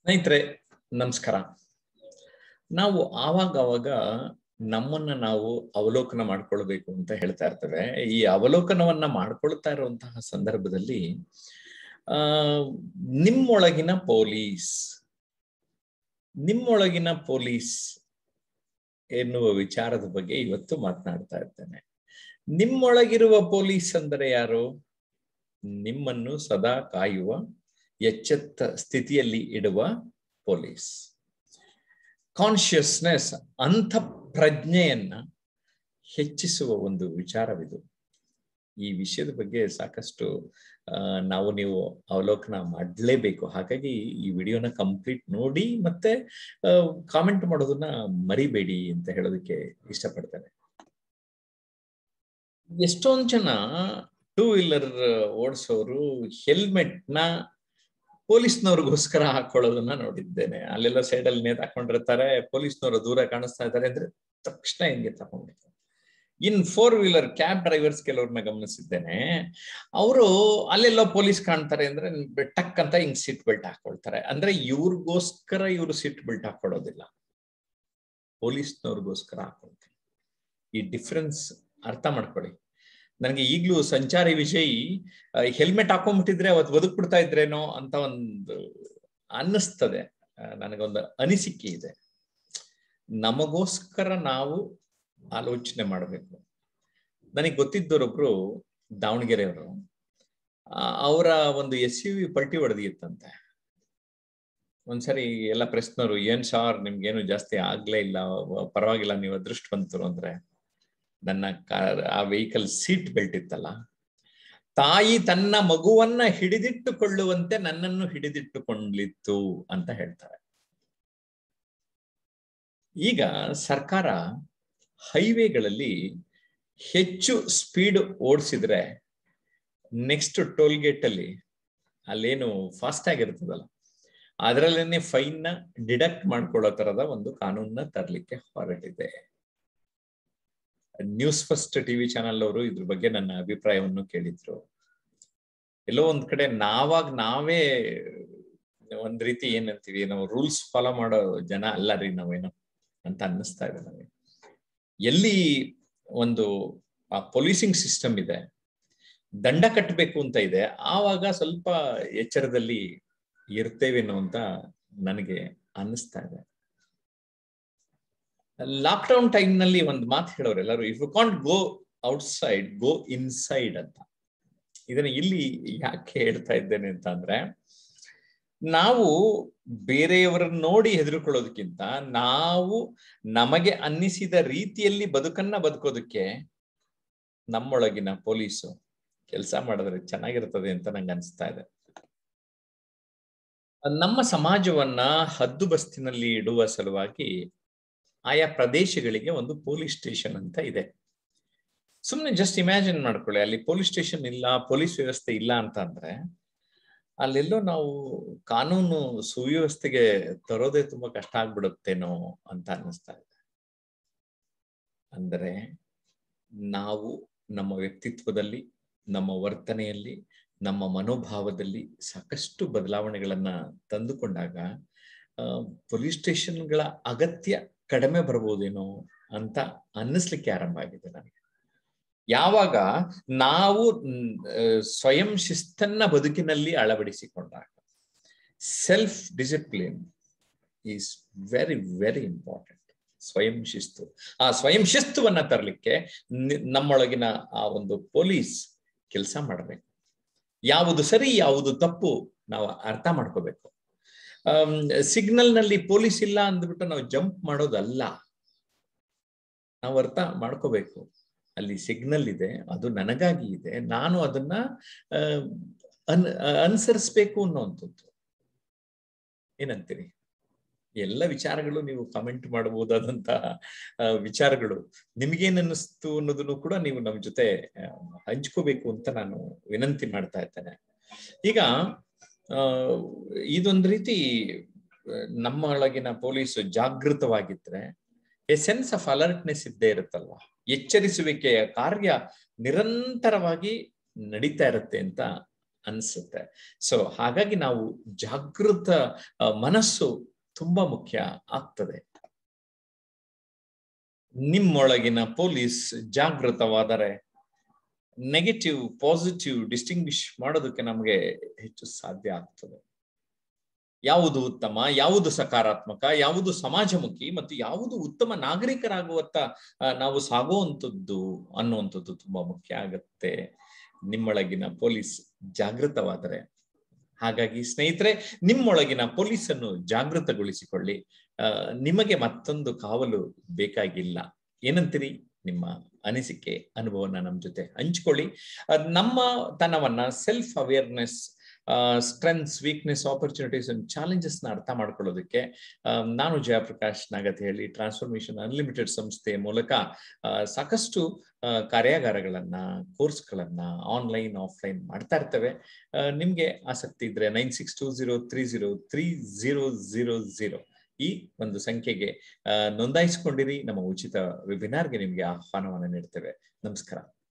ಸ್ನೇಹಿತರೆ ನಮಸ್ಕಾರ. ನಾವು ಆವಾಗ ನಮ್ಮನ್ನ ನಾವು ಅವಲೋಕನ ಮಾಡ್ಕೊಳ್ಬೇಕು ಅಂತ ಹೇಳ್ತಾ ಇರ್ತೇವೆ. ಈ ಅವಲೋಕನವನ್ನ ಮಾಡ್ಕೊಳ್ತಾ ಇರುವಂತಹ ಸಂದರ್ಭದಲ್ಲಿ ನಿಮ್ಮೊಳಗಿನ ಪೊಲೀಸ್ ಎನ್ನುವ ವಿಚಾರದ ಬಗ್ಗೆ ಇವತ್ತು ಮಾತನಾಡ್ತಾ ಇರ್ತೇನೆ. ನಿಮ್ಮೊಳಗಿರುವ ಪೊಲೀಸ್ ಅಂದರೆ ಯಾರು? ನಿಮ್ಮನ್ನು ಸದಾ ಕಾಯುವ, ಎಚ್ಚೆತ್ತ ಸ್ಥಿತಿಯಲ್ಲಿ ಇಡುವ ಪೊಲೀಸ್. ಕಾನ್ಶಿಯಸ್ನೆಸ್, ಅಂಥ ಪ್ರಜ್ಞೆಯನ್ನ ಹೆಚ್ಚಿಸುವ ಒಂದು ವಿಚಾರವಿದು. ಈ ವಿಷಯದ ಬಗ್ಗೆ ಸಾಕಷ್ಟು ನೀವು ಅವಲೋಕನ ಮಾಡಲೇಬೇಕು. ಹಾಗಾಗಿ ಈ ವಿಡಿಯೋನ ಕಂಪ್ಲೀಟ್ ನೋಡಿ ಮತ್ತೆ ಕಾಮೆಂಟ್ ಮಾಡೋದನ್ನ ಮರಿಬೇಡಿ ಅಂತ ಹೇಳೋದಕ್ಕೆ ಇಷ್ಟಪಡ್ತೇನೆ. ಎಷ್ಟೊಂದು ಜನ ಟೂ ವೀಲರ್ ಓಡಿಸೋರು ಹೆಲ್ಮೆಟ್ನ ಪೊಲೀಸ್ನವ್ರಿಗೋಸ್ಕರ ಹಾಕೊಳ್ಳೋದನ್ನ ನೋಡಿದ್ದೇನೆ. ಅಲ್ಲೆಲ್ಲ ಸೈಡಲ್ಲಿ ನೇತು ಹಾಕೊಂಡಿರ್ತಾರೆ, ಪೊಲೀಸ್ನವರು ದೂರ ಕಾಣಿಸ್ತಾ ಇದ್ದಾರೆ ಅಂದ್ರೆ ತಕ್ಷಣ ಹಿಂಗೆ ತಗೊಂಡಿರ್ತಾರೆ. ಇನ್ 4 ವೀಲರ್ ಕ್ಯಾಬ್ ಡ್ರೈವರ್ಸ್ ಕೆಲವ್ರನ್ನ ಗಮನಿಸಿದ್ದೇನೆ. ಅವರು ಅಲ್ಲೆಲ್ಲೋ ಪೊಲೀಸ್ ಕಾಣ್ತಾರೆ ಅಂದ್ರೆ ಟಕ್ ಅಂತ ಹಿಂಗ್ ಸೀಟ್ ಬೆಲ್ಟ್ ಹಾಕೊಳ್ತಾರೆ. ಅಂದ್ರೆ ಇವ್ರಿಗೋಸ್ಕರ ಇವ್ರು ಸೀಟ್ ಬೆಲ್ಟ್ ಹಾಕೊಳ್ಳೋದಿಲ್ಲ, ಪೊಲೀಸ್ನವ್ರಿಗೋಸ್ಕರ ಹಾಕೊಳ್ತಾರೆ. ಈ ಡಿಫ್ರೆನ್ಸ್ ಅರ್ಥ ಮಾಡ್ಕೊಳ್ಳಿ. ನನಗೆ ಈಗ್ಲೂ ಸಂಚಾರಿ ವಿಷಯಿ ಹೆಲ್ಮೆಟ್ ಹಾಕೊಂಡ್ಬಿಟ್ಟಿದ್ರೆ ಅವತ್ತು ಬದುಕ್ಬಿಡ್ತಾ ಇದ್ರೇನೋ ಅಂತ ಒಂದು ಅನ್ನಿಸ್ತದೆ. ನನಗೊಂದು ಅನಿಸಿಕೆ ಇದೆ. ನಮಗೋಸ್ಕರ ನಾವು ಆಲೋಚನೆ ಮಾಡಬೇಕು. ನನಗೆ ಗೊತ್ತಿದ್ದವರೊಬ್ರು ದಾವಣಗೆರೆಯವರು, ಅವರ ಒಂದು SUV ಪಲ್ಟಿ ಹೊಡೆದಿತ್ತಂತೆ. ಒಂದ್ಸರಿ ಎಲ್ಲ ಪ್ರೆಸ್ನವರು, ಏನ್ ಸಾರ್ ನಿಮ್ಗೇನು ಜಾಸ್ತಿ ಆಗ್ಲೇ ಇಲ್ಲ, ಪರವಾಗಿಲ್ಲ, ನೀವು ಅದೃಷ್ಟವಂತರು ಅಂದ್ರೆ, ನನ್ನ ಆ ವೆಹಿಕಲ್ ಸೀಟ್ ಬೆಲ್ಟ್ ಇತ್ತಲ್ಲ, ತಾಯಿ ತನ್ನ ಮಗುವನ್ನ ಹಿಡಿದಿಟ್ಟುಕೊಳ್ಳುವಂತೆ ನನ್ನನ್ನು ಹಿಡಿದಿಟ್ಟುಕೊಳ್ಳಿತ್ತು ಅಂತ ಹೇಳ್ತಾರೆ. ಈಗ ಸರ್ಕಾರ ಹೈವೇಗಳಲ್ಲಿ ಹೆಚ್ಚು ಸ್ಪೀಡ್ ಓಡಿಸಿದ್ರೆ ನೆಕ್ಸ್ಟ್ ಟೋಲ್ ಗೇಟ್ ಅಲ್ಲಿ ಅಲ್ಲೇನು ಫಾಸ್ಟ್ ಆಗಿರ್ತದಲ್ಲ, ಅದರಲ್ಲೇನೆ ಫೈನ್ ನ ಡಿಡಕ್ಟ್ ಮಾಡ್ಕೊಳ್ಳೋ ತರದ ಒಂದು ಕಾನೂನನ್ನ ತರಲಿಕ್ಕೆ ಹೊರಟಿದೆ. ನ್ಯೂಸ್ ಫಸ್ಟ್ ಟಿವಿ ಚಾನೆಲ್ ಅವರು ಇದ್ರ ಬಗ್ಗೆ ನನ್ನ ಅಭಿಪ್ರಾಯವನ್ನು ಕೇಳಿದ್ರು. ಎಲ್ಲೋ ಒಂದ್ ಕಡೆ ನಾವೇ ಒಂದ್ ರೀತಿ ಏನಂತೀವಿ, ನಾವು ರೂಲ್ಸ್ ಫಾಲೋ ಮಾಡೋ ಜನ ಅಲ್ಲ ರೀ ನಾವೇನೋ ಅಂತ ಅನ್ನಿಸ್ತಾ ಇದೆ ನನಗೆ. ಎಲ್ಲಿ ಒಂದು ಪೊಲೀಸಿಂಗ್ ಸಿಸ್ಟಮ್ ಇದೆ, ದಂಡ ಕಟ್ಟಬೇಕು ಅಂತ ಇದೆ, ಆವಾಗ ಸ್ವಲ್ಪ ಎಚ್ಚರದಲ್ಲಿ ಇರ್ತೇವೇನೋ ಅಂತ ನನಗೆ ಅನ್ನಿಸ್ತಾ ಇದೆ. ಲಾಕ್ಡೌನ್ ಟೈಮ್ ನಲ್ಲಿ ಒಂದು ಮಾತು ಹೇಳೋರು ಎಲ್ಲರೂ, if you can't go outside, go inside ಅಂತ. ಇದನ್ನ ಇಲ್ಲಿ ಯಾಕೆ ಹೇಳ್ತಾ ಇದ್ದೇನೆ ಅಂತ ಅಂದ್ರೆ, ನಾವು ಬೇರೆಯವರನ್ನ ನೋಡಿ ಹೆದರ್ಕೊಳ್ಳೋದಕ್ಕಿಂತ ನಾವು ನಮಗೆ ಅನ್ನಿಸಿದ ರೀತಿಯಲ್ಲಿ ಬದುಕೋದಕ್ಕೆ ನಮ್ಮೊಳಗಿನ ಪೊಲೀಸು ಕೆಲಸ ಮಾಡಿದ್ರೆ ಚೆನ್ನಾಗಿರ್ತದೆ ಅಂತ ನಂಗೆ ಅನಿಸ್ತಾ ಇದೆ. ನಮ್ಮ ಸಮಾಜವನ್ನ ಹದ್ದುಬಸ್ತಿನಲ್ಲಿ ಇಡುವ ಸಲುವಾಗಿ ಆಯಾ ಪ್ರದೇಶಗಳಿಗೆ ಒಂದು ಪೊಲೀಸ್ ಸ್ಟೇಷನ್ ಅಂತ ಇದೆ. ಸುಮ್ಮನೆ ಜಸ್ಟ್ ಇಮ್ಯಾಜಿನ್ ಮಾಡ್ಕೊಳ್ಳಿ, ಅಲ್ಲಿ ಪೊಲೀಸ್ ಸ್ಟೇಷನ್ ಇಲ್ಲ, ಪೊಲೀಸ್ ವ್ಯವಸ್ಥೆ ಇಲ್ಲ ಅಂತ ಅಂದ್ರೆ ಅಲ್ಲೆಲ್ಲೋ ನಾವು ಕಾನೂನು ಸುವ್ಯವಸ್ಥೆಗೆ ತರೋದೇ ತುಂಬಾ ಕಷ್ಟ ಆಗ್ಬಿಡುತ್ತೇನೋ ಅಂತ ಅನ್ನಿಸ್ತಾ ಇದೆ. ಅಂದರೆ ನಾವು ನಮ್ಮ ವ್ಯಕ್ತಿತ್ವದಲ್ಲಿ, ನಮ್ಮ ವರ್ತನೆಯಲ್ಲಿ, ನಮ್ಮ ಮನೋಭಾವದಲ್ಲಿ ಸಾಕಷ್ಟು ಬದಲಾವಣೆಗಳನ್ನ ತಂದುಕೊಂಡಾಗ ಪೊಲೀಸ್ ಸ್ಟೇಷನ್ಗಳ ಅಗತ್ಯ ಕಡಿಮೆ ಬರ್ಬೋದೇನೋ ಅಂತ ಅನ್ನಿಸ್ಲಿಕ್ಕೆ ಆರಂಭ ಆಗಿದೆ ನನಗೆ. ಯಾವಾಗ ನಾವು ಸ್ವಯಂ ಶಿಸ್ತನ್ನ ಬದುಕಿನಲ್ಲಿ ಅಳವಡಿಸಿಕೊಂಡಾಗ, self discipline is very very important. ಸ್ವಯಂ ಶಿಸ್ತು, ಆ ಸ್ವಯಂ ಶಿಸ್ತುವನ್ನ ತರಲಿಕ್ಕೆ ನಮ್ಮೊಳಗಿನ ಆ ಒಂದು ಪೊಲೀಸ್ ಕೆಲಸ ಮಾಡಬೇಕು. ಯಾವುದು ಸರಿ ಯಾವುದು ತಪ್ಪು ನಾವು ಅರ್ಥ ಮಾಡ್ಕೋಬೇಕು. ಸಿಗ್ನಲ್ ನಲ್ಲಿ ಪೊಲೀಸ್ ಇಲ್ಲ ಅಂದ್ಬಿಟ್ಟು ನಾವು ಜಂಪ್ ಮಾಡೋದಲ್ಲ, ನಾವು ಅರ್ಥ ಮಾಡ್ಕೋಬೇಕು. ಅಲ್ಲಿ ಸಿಗ್ನಲ್ ಇದೆ, ಅದು ನನಗಾಗಿ ಇದೆ, ನಾನು ಅದನ್ನ ಅನುಸರಿಸ್ಬೇಕು ಅನ್ನೋಂಥದ್ದು. ಏನಂತೀರಿ? ಎಲ್ಲ ವಿಚಾರಗಳು ನೀವು ಕಮೆಂಟ್ ಮಾಡಬಹುದಾದಂತಹ ವಿಚಾರಗಳು. ನಿಮ್ಗೇನ್ ಅನ್ನಿಸ್ತು ಅನ್ನೋದನ್ನು ಕೂಡ ನೀವು ನಮ್ಮ ಜೊತೆ ಹಂಚ್ಕೋಬೇಕು ಅಂತ ನಾನು ವಿನಂತಿ ಮಾಡ್ತಾ ಇದ್ದೇನೆ. ಈಗ ಇದೊಂದು ರೀತಿ ನಮ್ಮ ಒಳಗಿನ ಪೊಲೀಸು ಜಾಗೃತವಾಗಿದ್ರೆ ಎ ಸೆನ್ಸ್ ಆಫ್ ಅಲರ್ಟ್ನೆಸ್ ಇದ್ದೇ ಇರುತ್ತಲ್ವಾ, ಎಚ್ಚರಿಸುವಿಕೆಯ ಕಾರ್ಯ ನಿರಂತರವಾಗಿ ನಡೀತಾ ಇರುತ್ತೆ ಅಂತ ಅನ್ಸುತ್ತೆ. ಸೊ ಹಾಗಾಗಿ ನಾವು ಜಾಗೃತ ಮನಸ್ಸು ತುಂಬಾ ಮುಖ್ಯ ಆಗ್ತದೆ. ನಿಮ್ಮೊಳಗಿನ ಪೊಲೀಸ್ ಜಾಗೃತವಾದರೆ ನೆಗೆಟಿವ್ ಪಾಸಿಟಿವ್ ಡಿಸ್ಟಿಂಗ್ವಿಶ್ ಮಾಡೋದಕ್ಕೆ ನಮಗೆ ಹೆಚ್ಚು ಸಾಧ್ಯ ಆಗ್ತದೆ. ಯಾವುದು ಉತ್ತಮ, ಯಾವುದು ಸಕಾರಾತ್ಮಕ, ಯಾವುದು ಸಮಾಜಮುಖಿ ಮತ್ತು ಯಾವುದು ಉತ್ತಮ ನಾಗರಿಕರಾಗುವತ್ತ ನಾವು ಸಾಗುವಂಥದ್ದು ಅನ್ನುವಂಥದ್ದು ತುಂಬಾ ಮುಖ್ಯ ಆಗತ್ತೆ ನಿಮ್ಮೊಳಗಿನ ಪೊಲೀಸ್ ಜಾಗೃತವಾದರೆ. ಹಾಗಾಗಿ ಸ್ನೇಹಿತರೆ, ನಿಮ್ಮೊಳಗಿನ ಪೊಲೀಸನ್ನು ಜಾಗೃತಗೊಳಿಸಿಕೊಳ್ಳಿ. ನಿಮಗೆ ಮತ್ತೊಂದು ಕಾವಲು ಬೇಕಾಗಿಲ್ಲ. ಏನಂತೀರಿ? ನಿಮ್ಮ ಅನಿಸಿಕೆ, ಅನುಭವನ ನಮ್ಮ ಜೊತೆ ಹಂಚಿಕೊಳ್ಳಿ. ನಮ್ಮ ತನವನ್ನ, self awareness, strengths, weakness, opportunities and challenges ನ ಅರ್ಥ ಮಾಡ್ಕೊಳ್ಳೋದಕ್ಕೆ ನಾನು ಜಯಪ್ರಕಾಶ್ ನಾಗತಿಹಳ್ಳಿ ಟ್ರಾನ್ಸ್ಫಾರ್ಮೇಶನ್ ಅನ್ಲಿಮಿಟೆಡ್ ಸಂಸ್ಥೆ ಮೂಲಕ ಸಾಕಷ್ಟು ಕಾರ್ಯಾಗಾರಗಳನ್ನ, ಕೋರ್ಸ್ಗಳನ್ನ ಆನ್ಲೈನ್ ಆಫ್ಲೈನ್ ಮಾಡ್ತಾ ಇರ್ತೇವೆ. ನಿಮ್ಗೆ ಆಸಕ್ತಿ ಇದ್ರೆ 9620303000 ಈ ಒಂದು ಸಂಖ್ಯೆಗೆ ನೋಂದಾಯಿಸಿಕೊಂಡಿರಿ. ನಮ್ಮ ಉಚಿತ ವೆಬಿನಾರ್ಗೆ ನಿಮ್ಗೆ ಆಹ್ವಾನವನ್ನು ನೀಡ್ತೇವೆ. ನಮಸ್ಕಾರ.